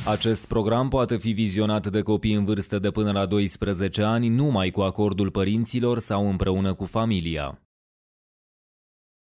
Acest program poate fi vizionat de copii în vârstă de până la 12 ani numai cu acordul părinților sau împreună cu familia.